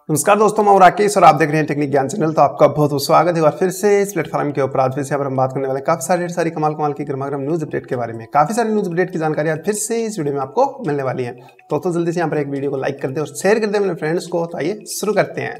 नमस्कार दोस्तों, मैं राकेश और आप देख रहे हैं टेक्निक ज्ञान चैनल। तो आपका बहुत बहुत स्वागत है और फिर से इस प्लेटफॉर्म के ऊपर आज फिर से हम बात करने वाले काफी सारी कमाल की गर्मागर्म न्यूज अपडेट के बारे में। काफी सारी न्यूज अपडेट की जानकारी आज फिर से इस वीडियो में आपको मिलने वाली है। तो जल्दी से यहाँ पर एक वीडियो को लाइक कर दे और शेयर कर दे अपने फ्रेंड्स को। तो आइए शुरू करते हैं।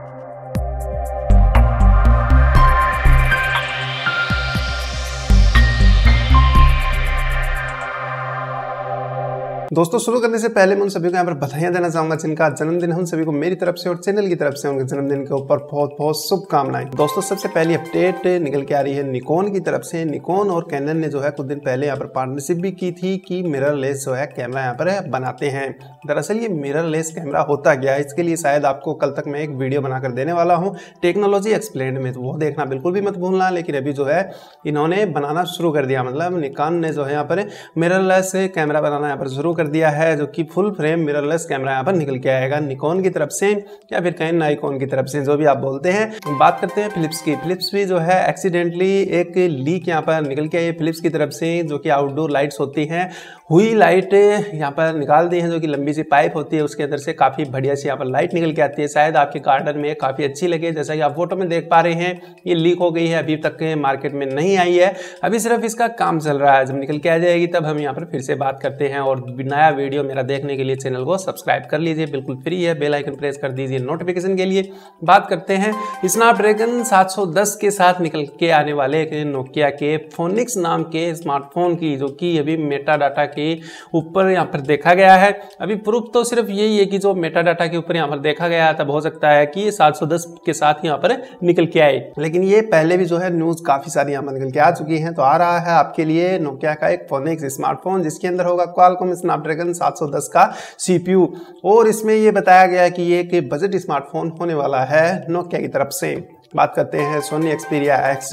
दोस्तों शुरू करने से पहले मैं उन सभी को यहाँ पर बधाइयां देना चाहूंगा जिनका जन्मदिन है। उन सभी को मेरी तरफ से और चैनल की तरफ से उनके जन्मदिन के ऊपर बहुत बहुत शुभकामनाएं। दोस्तों सबसे पहली अपडेट निकल के आ रही है निकॉन की तरफ से। निकॉन और कैनन ने जो है कुछ दिन पहले यहाँ पर पार्टनरशिप भी की थी कि मिररलेस जो है कैमरा यहाँ पर बनाते हैं। दरअसल ये मिररलेस कैमरा होता क्या है, इसके लिए शायद आपको कल तक मैं एक वीडियो बनाकर देने वाला हूँ टेक्नोलॉजी एक्सप्लेन्ड में, तो वो देखना बिल्कुल भी मत भूलना। लेकिन अभी जो है इन्होंने बनाना शुरू कर दिया, मतलब निकॉन ने जो है यहाँ पर मिररलेस कैमरा बनाना यहाँ पर शुरू कर दिया है, जो कि फुल फ्रेम मिररलेस कैमरा यहाँ पर निकल के आएगा निकॉन की तरफ से या फिर कहीं नाइकॉन की तरफ से, जो भी आप बोलते हैं। बात करते हैं फिलिप्स की। फिलिप्स भी जो है एक्सीडेंटली एक लीक यहाँ पर निकल के आई है फिलिप्स की तरफ से, जो कि आउटडोर लाइट्स होती हैं, हुई लाइट यहाँ पर निकाल दी है, जो कि लंबी सी पाइप होती है, उसके अंदर से काफी बढ़िया सी यहाँ पर लाइट निकल के आती है। शायद आपके गार्डन में काफी अच्छी लगे, जैसा कि आप फोटो में देख पा रहे हैं। ये लीक हो गई है, अभी तक मार्केट में नहीं आई है, अभी सिर्फ इसका काम चल रहा है। जब निकल के आ जाएगी तब हम यहाँ पर फिर से बात करते हैं। और नया वीडियो मेरा देखने के लिए चैनल को सब्सक्राइब कर लीजिए, बिल्कुल फ्री है। बेल आइकन प्रेस कर दीजिए नोटिफिकेशन के लिए। बात करते हैं स्नैपड्रैगन 710 के साथ निकल के आने वाले नोकिया के फोनिक्स नाम के स्मार्टफोन की, जो कि अभी मेटा डाटा के ऊपर यहाँ पर देखा गया है। अभी प्रूफ तो सिर्फ यही है कि जो मेटा डाटा के ऊपर यहाँ पर देखा गया, तब हो सकता है कि ये 710 के साथ यहाँ पर निकल के आए, लेकिन ये पहले भी जो है न्यूज काफी सारी यहाँ पर निकल के आ चुकी है। तो आ रहा है आपके लिए नोकिया का एक फोनिक्स स्मार्टफोन, जिसके अंदर होगा क्वालकॉम स्नैपड्रैगन 710 का CPU। और इसमें ये बताया गया कि ये एक बजट स्मार्टफोन होने वाला है नोकिया की तरफ से। बात करते हैं Sony Xperia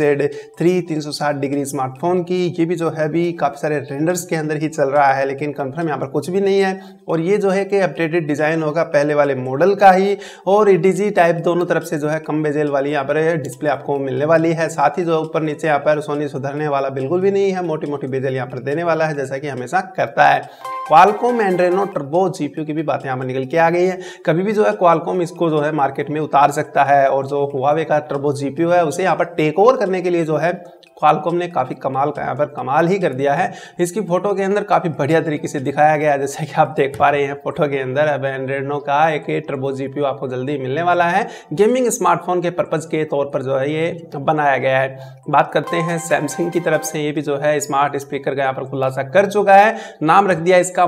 XZ3 360 degree smartphone की। ये भी जो है अभी काफ़ी सारे रेंडर्स के अंदर ही चल रहा है, लेकिन कंफर्म यहाँ पर कुछ भी नहीं है। और ये जो है कि अपडेटेड डिज़ाइन होगा पहले वाले मॉडल का ही, और EDG टाइप दोनों तरफ से जो है कम बेजेल वाली यहाँ पर डिस्प्ले आपको मिलने वाली है। साथ ही जो ऊपर नीचे यहाँ पर सोनी सुधरने वाला बिल्कुल भी नहीं है, मोटी मोटी बेजेल यहाँ पर देने वाला है, जैसा कि हमेशा करता है। क्वालकॉम एड्रेनो टर्बो GPU की भी बातें यहाँ पर निकल के आ गई है। कभी भी जो है क्वालकॉम इसको जो है मार्केट में उतार सकता है, और जो हुआवे का टर्बो GPU है उसे यहाँ पर टेक ओवर करने के लिए जो है क्वालकॉम ने काफ़ी कमाल का यहाँ पर कमाल ही कर दिया है। इसकी फोटो के अंदर काफ़ी बढ़िया तरीके से दिखाया गया है, जैसा कि आप देख पा रहे हैं फोटो के अंदर। अब एड्रेनो का एक टर्बो GPU आपको जल्दी मिलने वाला है। गेमिंग स्मार्टफोन के पर्पज के तौर पर जो है ये बनाया गया है। बात करते हैं सैमसंग की तरफ से। ये भी जो है स्मार्ट स्पीकर का यहाँ पर खुलासा कर चुका है। नाम रख दिया इसका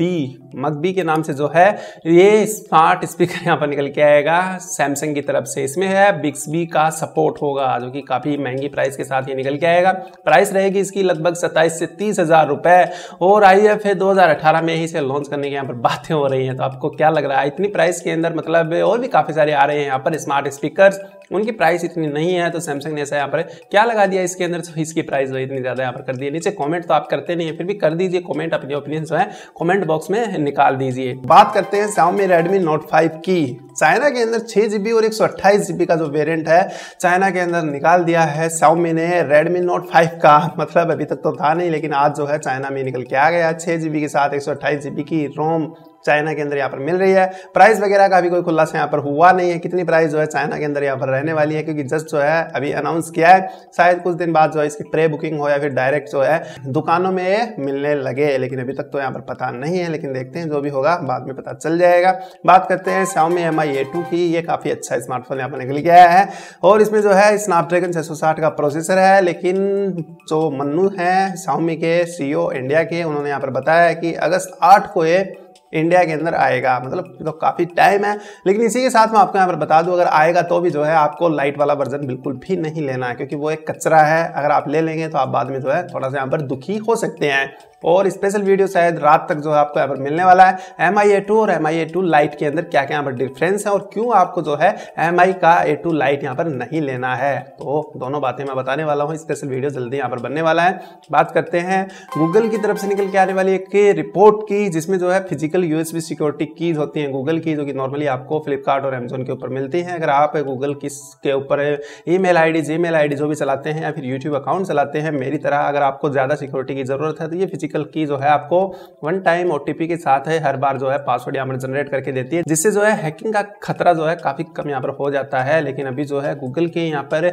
मगबी के नाम से जो है ये स्मार्ट स्पीकर यहाँ पर निकल के आएगा सैमसंग की तरफ से। इसमें है बिक्सबी का सपोर्ट होगा, जो कि काफ़ी महंगी प्राइस के साथ ये निकल के आएगा। प्राइस रहेगी इसकी लगभग 27 से 30 हज़ार रुपए, और IFA 2018 में ही से लॉन्च करने की यहाँ पर बातें हो रही हैं। तो आपको क्या लग रहा है इतनी प्राइस के अंदर? मतलब और भी काफ़ी सारे आ रहे हैं यहाँ पर स्मार्ट स्पीकर्स, उनकी प्राइस इतनी नहीं है, तो सैमसंग ने ऐसा यहाँ पर क्या लगा दिया इसके अंदर, तो इसकी प्राइस जो इतनी ज़्यादा यहाँ पर कर दी है। नीचे कमेंट तो आप करते नहीं है, फिर भी कर दीजिए कमेंट, अपनी ओपिनियन जो है कमेंट बॉक्स में निकाल दीजिए। बात करते हैं Xiaomi Redmi Note 5 की। चाइना के अंदर 6GB और 128GB का जो वेरिएंट है चाइना के अंदर निकाल दिया है Xiaomi ने Redmi Note 5 का। मतलब अभी तक तो था नहीं, लेकिन आज जो है चाइना में निकल के आ गया। 6GB के साथ 128GB की रोम चाइना के अंदर यहाँ पर मिल रही है। प्राइस वगैरह का भी कोई खुलासा यहाँ पर हुआ नहीं है, कितनी प्राइस जो है चाइना के अंदर यहाँ पर रहने वाली है, क्योंकि जस्ट जो है अभी अनाउंस किया है। शायद कुछ दिन बाद जो है इसकी प्रे बुकिंग हो या फिर डायरेक्ट जो है दुकानों में मिलने लगे, लेकिन अभी तक तो यहाँ पर पता नहीं है। लेकिन देखते हैं, जो भी होगा बाद में पता चल जाएगा। बात करते हैं Xiaomi Mi A2 की। ये काफ़ी अच्छा स्मार्टफोन यहाँ पर निकल के आया है, और इसमें जो है स्नैपड्रैगन 660 का प्रोसेसर है। लेकिन जो मन्नू है Xiaomi के CEO इंडिया के, उन्होंने यहाँ पर बताया है कि अगस्त 8 को ये इंडिया के अंदर आएगा। मतलब तो काफ़ी टाइम है। लेकिन इसी के साथ मैं आपको यहाँ पर बता दूं, अगर आएगा तो भी जो है आपको लाइट वाला वर्जन बिल्कुल भी नहीं लेना है, क्योंकि वो एक कचरा है। अगर आप ले लेंगे तो आप बाद में जो है थोड़ा सा यहाँ पर दुखी हो सकते हैं। और स्पेशल वीडियो शायद रात तक जो है आपको यहाँ पर मिलने वाला है। Mi A2 और Mi A2 लाइट के अंदर क्या क्या यहाँ पर डिफरेंस है, और क्यों आपको जो है Mi का A2 लाइट यहाँ पर नहीं लेना है, तो दोनों बातें मैं बताने वाला हूँ। स्पेशल वीडियो जल्दी यहाँ पर बनने वाला है। बात करते हैं गूगल की तरफ से निकल के आने वाली एक रिपोर्ट की, जिसमें जो है physical physical USB security keys होती हैं गूगल की, जो कि नॉर्मली आपको फ्लिपकार्ट और अमेजोन के ऊपर मिलती हैं। अगर आप गूगल के ऊपर ईमेल आईडी, जीमेल आईडी जो भी चलाते हैं या फिर यूट्यूब अकाउंट चलाते हैं मेरी तरह, अगर आपको ज़्यादा सिक्योरिटी की ज़रूरत है तो ये फिजिकल की जो है आपको वन टाइम OTP के साथ है हर बार जो है पासवर्ड यहाँ पर जनरेट करके देती है, जिससे जो है हैकिंग का खतरा जो है काफ़ी कम यहाँ पर हो जाता है। लेकिन अभी जो है गूगल के यहाँ पर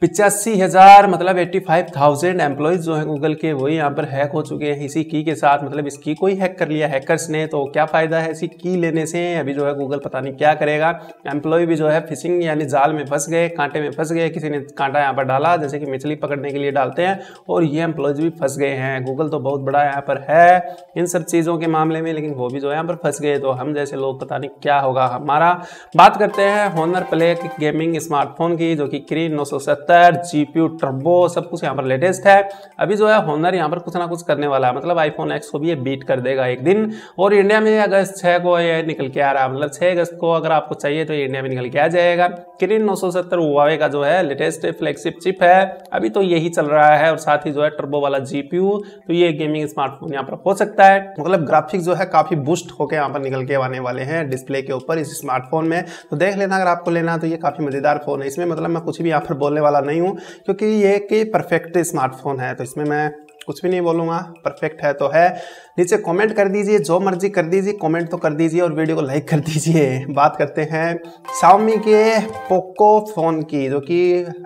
85,000 मतलब 85,000 एम्प्लॉयज जो है गूगल के वही यहाँ पर हैक हो चुके हैं इसी की के साथ। मतलब इस की को ही हैक कर लिया हैकर्स ने, तो क्या फायदा है इसी की लेने से। अभी जो है गूगल पता नहीं क्या करेगा। एम्प्लॉय भी जो है फिशिंग यानी जाल में फंस गए, कांटे में फंस गए, किसी ने कांटा यहाँ पर डाला जैसे कि मछली पकड़ने के लिए डालते हैं, और ये एम्प्लॉयज भी फंस गए हैं। गूगल तो बहुत बड़ा यहाँ पर है इन सब चीज़ों के मामले में, लेकिन वो भी जो है यहाँ पर फंस गए, तो हम जैसे लोग पता नहीं क्या होगा हमारा। बात करते हैं Honor Play गेमिंग स्मार्टफोन की, जो कि Kirin 970 GPU टर्बो सब कुछ यहाँ पर लेटेस्ट है। अभी जो है Honor यहाँ पर कुछ ना कुछ करने वाला है, मतलब iPhone X को भी ये बीट कर देगा एक दिन। और इंडिया में अगस्त 6 को ये निकल के आ रहा है, मतलब 6 अगस्त को अगर आपको चाहिए तो ये इंडिया में निकल के आ जाएगा। Kirin 970 Huawei का जो है लेटेस्ट फ्लैगशिप चिप है, अभी तो यही चल रहा है, और साथ ही जो है टर्बो वाला GPU, तो ये गेमिंग स्मार्टफोन यहाँ पर हो सकता है। मतलब ग्राफिक्स जो है काफी बूस्ट होकर यहाँ पर निकल के आने वाले हैं डिस्प्ले के ऊपर इस स्मार्टफोन में, तो देख लेना अगर आपको लेना है तो ये काफी मजेदार फोन है। इसमें मतलब मैं कुछ भी यहाँ पर बोलने वाला नहीं हूँ, क्योंकि ये कि परफेक्ट स्मार्टफोन है, तो इसमें मैं कुछ भी नहीं बोलूँगा, परफेक्ट है तो है। नीचे कमेंट कर दीजिए, जो मर्जी कर दीजिए, कमेंट तो कर दीजिए और वीडियो को लाइक कर दीजिए। बात करते हैं Xiaomi के पोको फ़ोन की, जो कि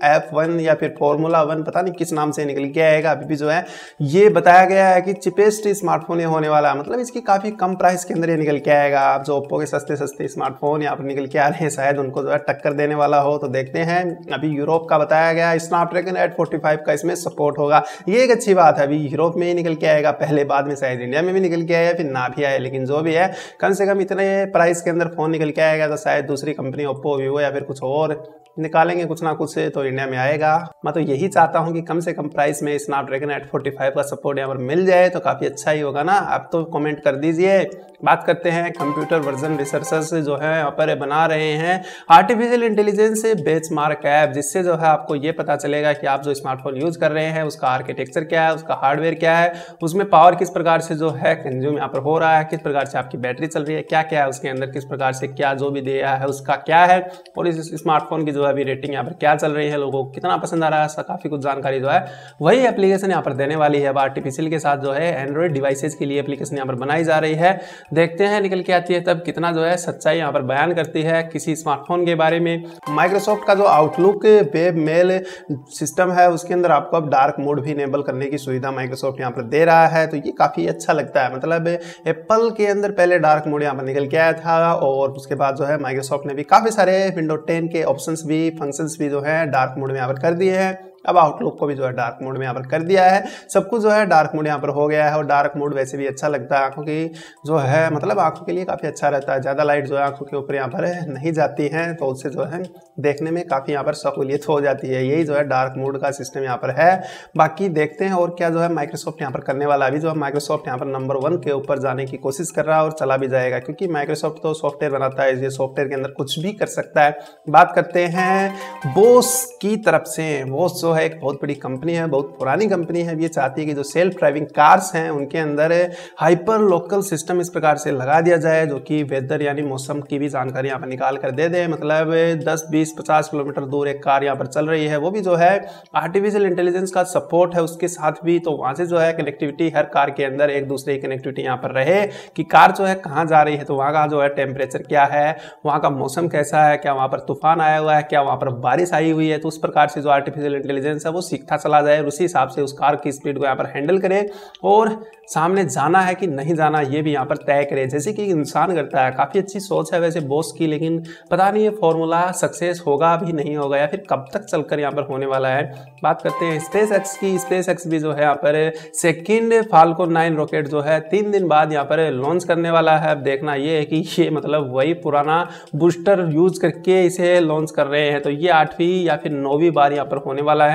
F1 या फिर फॉर्मूला 1 पता नहीं किस नाम से निकल के आएगा। अभी भी जो है ये बताया गया है कि चिपेस्ट स्मार्टफोन ये होने वाला है, मतलब इसकी काफ़ी कम प्राइस के अंदर ये निकल के आएगा। आप जो ओप्पो के सस्ते सस्ते स्मार्टफोन यहाँ पर निकल के आ रहे हैं, शायद उनको जो है टक्कर देने वाला हो, तो देखते हैं। अभी यूरोप का बताया गया स्नैपड्रैगन 845 का इसमें सपोर्ट होगा, ये एक अच्छी बात है। अभी यूरोप में ही निकल के आएगा पहले, बाद में शायद इंडिया में भी निकल के आया फिर ना भी आए, लेकिन जो भी है कम से कम इतने प्राइस के अंदर फोन निकल के आएगा, तो शायद दूसरी कंपनी ओप्पो वीवो या फिर कुछ और निकालेंगे कुछ ना कुछ से, तो इंडिया में आएगा। मैं तो यही चाहता हूं कि कम से कम प्राइस में स्नैपड्रैगन 845 का सपोर्ट यहाँ पर मिल जाए तो काफ़ी अच्छा ही होगा ना। आप तो कमेंट कर दीजिए। बात करते हैं कंप्यूटर वर्जन रिसर्चर्स जो है यहाँ पर बना रहे हैं आर्टिफिशियल इंटेलिजेंस बेंचमार्क ऐप, जिससे जो है आपको ये पता चलेगा कि आप जो स्मार्टफोन यूज कर रहे हैं उसका आर्किटेक्चर क्या है, उसका हार्डवेयर क्या है, उसमें पावर किस प्रकार से जो है कंज्यूम यहाँ पर हो रहा है, किस प्रकार से आपकी बैटरी चल रही है, क्या क्या है उसके अंदर, किस प्रकार से क्या जो भी दिया है उसका क्या है, और इस स्मार्टफोन की जो है अभी रेटिंग यहाँ पर क्या चल रही है, लोगों को कितना पसंद आ रहा है, इसका काफी कुछ जानकारी जो है वही एप्लीकेशन यहाँ पर देने वाली है। अब आर्टिफिशियल के साथ जो है एंड्रॉइड डिवाइसेज के लिए एप्लीकेशन यहाँ पर बनाई जा रही है, देखते हैं निकल के आती है तब कितना जो है सच्चाई यहाँ पर बयान करती है किसी स्मार्टफोन के बारे में। माइक्रोसॉफ्ट का जो आउटलुक वेब मेल सिस्टम है उसके अंदर आपको अब डार्क मोड भी इनेबल करने की सुविधा माइक्रोसॉफ्ट यहाँ पर दे रहा है, तो ये काफी अच्छा लगता है। मतलब एप्पल के अंदर पहले डार्क मोड यहाँ पर निकल के आया था, और उसके बाद जो है माइक्रोसॉफ्ट ने भी काफी सारे विंडो 10 के ऑप्शंस भी फंक्शंस भी जो है डार्क मोड में यहाँ पर कर दिए हैं। अब आउटलुक को भी जो है डार्क मोड में यहाँ पर कर दिया है, सब कुछ जो है डार्क मोड यहाँ पर हो गया है। और डार्क मोड वैसे भी अच्छा लगता है, आंखों की जो है मतलब आंखों के लिए काफ़ी अच्छा रहता है, ज़्यादा लाइट जो है आंखों के ऊपर यहाँ पर नहीं जाती है, तो उससे जो है देखने में काफ़ी यहाँ पर सहूलियत हो जाती है। यही जो है डार्क मोड का सिस्टम यहाँ पर है। बाकी देखते हैं और क्या जो है माइक्रोसॉफ्ट यहाँ पर करने वाला। अभी जो है माइक्रोसॉफ्ट यहाँ पर नंबर 1 के ऊपर जाने की कोशिश कर रहा है और चला भी जाएगा, क्योंकि माइक्रोसॉफ्ट तो सॉफ्टवेयर बनाता है, ये सॉफ्टवेयर के अंदर कुछ भी कर सकता है। बात करते हैं बोस की तरफ से। बोस जो है एक बहुत बड़ी कंपनी है, बहुत पुरानी कंपनी है। ये चाहती है कि जो सेल्फ ड्राइविंग कार्स हैं उनके अंदर हाइपर लोकल सिस्टम इस प्रकार से लगा दिया जाए जो कि वेदर यानी मौसम की भी जानकारी यहाँ पर निकाल कर दे दे। मतलब 10, 20, 50 किलोमीटर दूर एक कार यहाँ पर चल रही है, वो भी जो है आर्टिफिशियल इंटेलिजेंस का सपोर्ट है उसके साथ भी, तो वहां से जो है कनेक्टिविटी हर कार के अंदर एक दूसरे की कनेक्टिविटी यहाँ पर रहे कि कार जो है कहाँ जा रही है, तो वहाँ का जो है टेम्परेचर क्या है, वहाँ का मौसम कैसा है, क्या वहाँ पर तूफान आया हुआ है, क्या वहाँ पर बारिश आई हुई है, तो उस प्रकार से जो आर्टिफिशियल इंटेलिजेंस है वो सीखता चला जाए और उसी हिसाब से उस कार की स्पीड को यहाँ पर हैंडल करे और सामने जाना है कि नहीं जाना ये भी यहाँ पर तय करे, जैसे कि इंसान करता है। काफ़ी अच्छी सोच है वैसे बॉस की, लेकिन पता नहीं ये फॉर्मूला सक्सेस होगा भी नहीं होगा या फिर कब तक चलकर यहाँ पर होने वाला है। बात करते हैं स्पेस एक्स की। स्पेस एक्स भी जो है यहाँ पर सेकेंड फाल्कन 9 रॉकेट जो है 3 दिन बाद यहाँ पर लॉन्च करने वाला है। अब देखना ये है कि ये मतलब वही पुराना बूस्टर यूज करके इसे लॉन्च कर रहे हैं, तो ये 8वीं या फिर 9वीं बार यहाँ पर होने वाला है।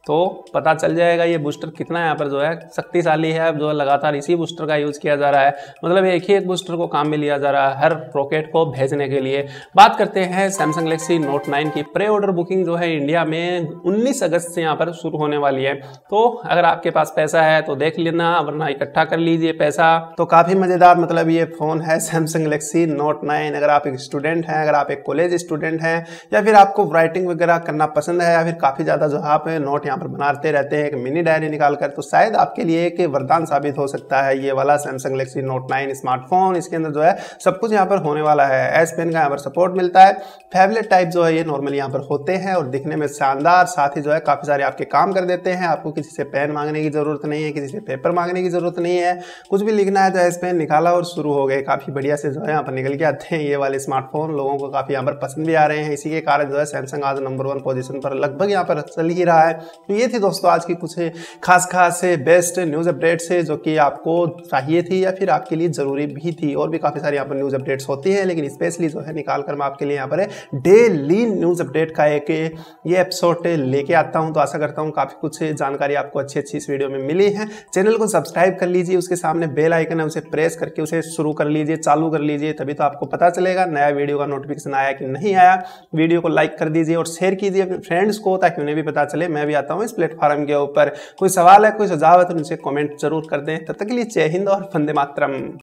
तो पता चल जाएगा ये बूस्टर कितना यहाँ पर जो है शक्तिशाली है। जो लगातार इसी बूस्टर का यूज किया जा रहा है, मतलब एक ही एक बूस्टर को काम में लिया जा रहा है हर रॉकेट को भेजने के लिए। बात करते हैं सैमसंग गैलेक्सी नोट 9 की। प्री ऑर्डर बुकिंग जो है इंडिया में 19 अगस्त से यहाँ पर शुरू होने वाली है। तो अगर आपके पास पैसा है तो देख लेना, वरना इकट्ठा कर लीजिए पैसा। तो काफी मजेदार मतलब ये फोन है सैमसंग गैलेक्सी नोट 9। अगर आप एक स्टूडेंट हैं, अगर आप एक कॉलेज स्टूडेंट हैं, या फिर आपको राइटिंग वगैरह करना पसंद है, या फिर काफी ज्यादा जो आप नोट यहाँ पर बनाते रहते हैं एक मिनी डायरी निकाल कर, तो शायद आपके लिए एक वरदान साबित हो सकता है ये वाला सैमसंग गैलेक्सी नोट 9 स्मार्टफोन। इसके अंदर जो है सब कुछ यहाँ पर होने वाला है। एस पेन का यहाँ पर सपोर्ट मिलता है। फैबलेट टाइप जो है ये नॉर्मली यहाँ पर होते हैं और दिखने में शानदार, साथ ही जो है काफी सारे आपके काम कर देते हैं। आपको किसी से पेन मांगने की जरूरत नहीं है, किसी से पेपर मांगने की जरूरत नहीं है। कुछ भी लिखना है तो एस पेन निकाला और शुरू हो गए। काफी बढ़िया से जो है यहाँ पर निकल के आते हैं ये वाले स्मार्टफोन। लोगों को काफी यहाँ पर पसंद भी आ रहे हैं। इसी के कारण जो है सैमसंग आज नंबर 1 पोजीशन पर लगभग यहाँ पर चल ही रहा है। तो ये थी दोस्तों आज की कुछ खास बेस्ट न्यूज अपडेट से जो कि आपको चाहिए थी या फिर आपके लिए जरूरी भी थी। और भी काफी सारी यहाँ पर न्यूज अपडेट्स होती है, लेकिन स्पेशली जो है निकाल कर मैं आपके लिए यहाँ पर डेली न्यूज अपडेट का एक ये एपिसोड लेके आता हूँ। तो आशा करता हूँ काफी कुछ जानकारी आपको अच्छी इस वीडियो में मिली है। चैनल को सब्सक्राइब कर लीजिए, उसके सामने बेल आइकन है उसे प्रेस करके उसे शुरू कर लीजिए, चालू कर लीजिए, तभी तो आपको पता चलेगा नया वीडियो का नोटिफिकेशन आया कि नहीं आया। वीडियो को लाइक कर दीजिए और शेयर कीजिए अपने फ्रेंड्स को, ताकि उन्हें भी पता चले मैं भी आता हूँ इस प्लेटफॉर्म के ऊपर। कोई सवाल है, कोई सुझाव है तो नीचे कमेंट जरूर कर दें। तब तक के लिए जय हिंद और वंदे मातरम।